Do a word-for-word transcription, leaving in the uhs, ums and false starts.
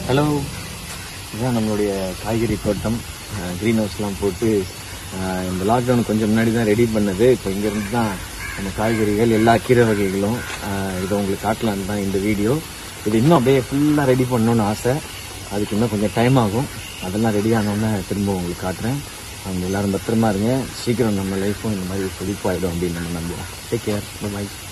Hello, இதுதான் நம்மளுடைய காய்கறி தோட்டம். க்ரீன் ஹவுஸ்லாம் போட்டு இந்த லாக்டவுன் கொஞ்சம் முன்னாடி தான் ரெடி பண்ணது. இப்போ இங்கேருந்து தான் நம்ம காய்கறிகள் எல்லா கீரை வகைகளும் இதை உங்களுக்கு காட்டலான்னு தான் இந்த வீடியோ. இது இன்னும் அப்படியே ஃபுல்லாக ரெடி பண்ணணுன்னு ஆசை. அதுக்கு இன்னும் கொஞ்சம் டைம் ஆகும். அதெல்லாம் ரெடி ஆனோன்னே திரும்ப உங்களுக்கு காட்டுறேன். அவங்க எல்லோரும் பத்திரமா இருங்க. சீக்கிரம் நம்ம லைஃப்பும் இந்த மாதிரி செழிப்பாயிடும் அப்படின்னு நம்ம நம்புவோம். Take care, by.